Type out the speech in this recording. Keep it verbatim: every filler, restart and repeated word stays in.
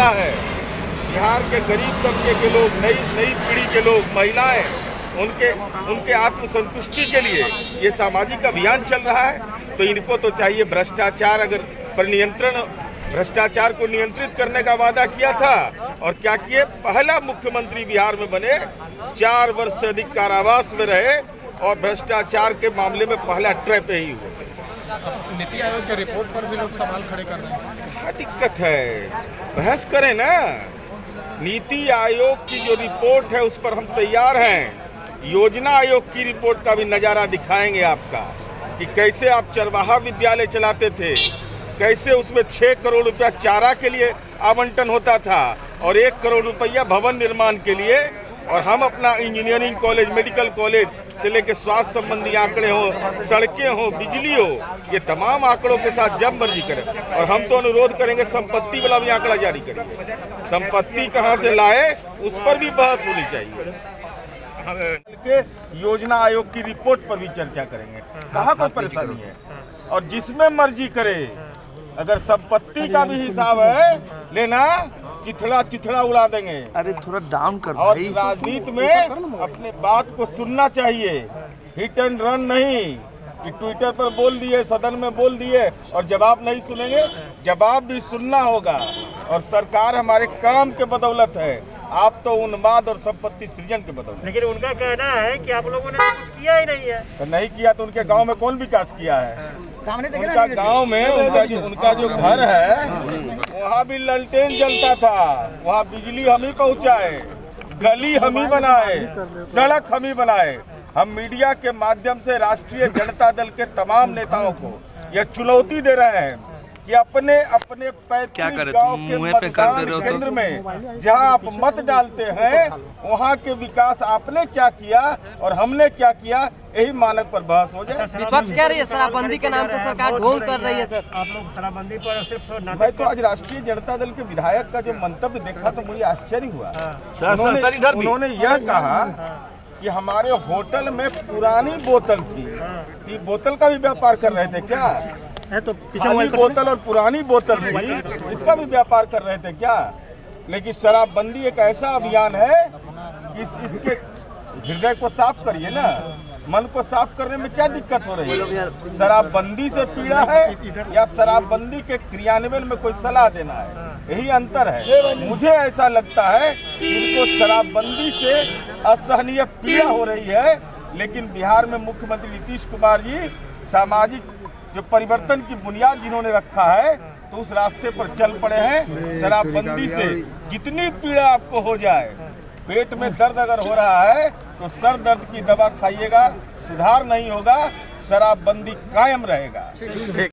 रहा है। बिहार के गरीब तबके के लोग, नई नई पीढ़ी के लोग, महिलाएं, उनके उनके आत्मसंतुष्टि के लिए ये सामाजिक अभियान चल रहा है। तो इनको तो चाहिए भ्रष्टाचार अगर पर नियंत्रण भ्रष्टाचार को नियंत्रित करने का वादा किया था, और क्या किए? पहला मुख्यमंत्री बिहार में बने, चार वर्ष से अधिक कारावास में रहे और भ्रष्टाचार के मामले में पहला ट्रैप यही हुआ। नीति आयोग के रिपोर्ट पर भी लोग सवाल खड़े कर रहे हैं। क्या दिक्कत है? बहस करें ना। नीति आयोग की जो रिपोर्ट है उस पर हम तैयार हैं। योजना आयोग की रिपोर्ट का भी नज़ारा दिखाएंगे आपका कि कैसे आप चरवाहा विद्यालय चलाते थे, कैसे उसमें छः करोड़ रुपया चारा के लिए आवंटन होता था और एक करोड़ रुपया भवन निर्माण के लिए, और हम अपना इंजीनियरिंग कॉलेज, मेडिकल कॉलेज से लेकर स्वास्थ्य संबंधी आंकड़े हो, सड़कें हो, बिजली हो, ये तमाम आंकड़ों के साथ जब मर्जी करें। और हम तो अनुरोध करेंगे संपत्ति वाला भी आंकड़ा जारी करेंगे। संपत्ति कहाँ से लाए उस पर भी बहस होनी चाहिए। के योजना आयोग की रिपोर्ट पर भी चर्चा करेंगे। कहाँ कोई परेशानी है? और जिसमें मर्जी करे, अगर संपत्ति का भी हिसाब है लेना, चिथड़ा चिथड़ा उड़ा देंगे। अरे थोड़ा डाउन कर। और राजनीति में अपने बात को सुनना चाहिए, हिट एंड रन नहीं कि ट्विटर पर बोल दिए, सदन में बोल दिए और जवाब नहीं सुनेंगे। जवाब भी सुनना होगा। और सरकार हमारे काम के बदौलत है, आप तो उन्माद और संपत्ति सृजन के बदौलत। लेकिन उनका कहना है कि आप लोगों ने तो कुछ किया ही नहीं है। तो नहीं किया तो उनके गांव में कौन विकास किया है? सामने उनका गांव में उनका जो उनका जो घर है वहाँ भी ललटेन जलता था, वहाँ बिजली हम ही पहुँचाए, गली हम ही बनाए, सड़क हम ही बनाए। हम मीडिया के माध्यम से राष्ट्रीय जनता दल के तमाम नेताओं को यह चुनौती दे रहे हैं कि अपने अपने पैतृक गांव के मतदान केंद्र में जहां आप मत डालते हैं वहां के विकास आपने क्या किया और हमने क्या किया, यही मानक पर बहस हो जाए। विपक्ष कह रही है शराबबंदी के नाम पर सरकार ढोंग कर रही है। सर आप लोग शराबबंदी पर सिर्फ मैं तो आज राष्ट्रीय जनता दल के विधायक का जो मंतव्य देखा तो मुझे आश्चर्य हुआ। उन्होंने, उन्होंने यह कहा कि हमारे होटल में पुरानी बोतल थी, कि बोतल का भी व्यापार कर रहे थे क्या? है तो खाली बोतल और पुरानी बोतल थी, इसका भी व्यापार कर रहे थे क्या? लेकिन शराबबंदी एक ऐसा अभियान है कि इस, इसके हृदय को साफ करिए ना, मन को साफ करने में क्या दिक्कत हो रही है? शराबबंदी से पीड़ा है या शराबबंदी के क्रियान्वयन में कोई सलाह देना है? यही अंतर है। मुझे ऐसा लगता है कि इनको शराबबंदी से असहनीय पीड़ा हो रही है, लेकिन बिहार में मुख्यमंत्री नीतीश कुमार जी सामाजिक जो परिवर्तन की बुनियाद जिन्होंने रखा है तो उस रास्ते पर चल पड़े हैं। शराबबंदी से जितनी पीड़ा आपको हो जाए, पेट में दर्द अगर हो रहा है तो सर दर्द की दवा खाइएगा, सुधार नहीं होगा, शराबबंदी कायम रहेगा।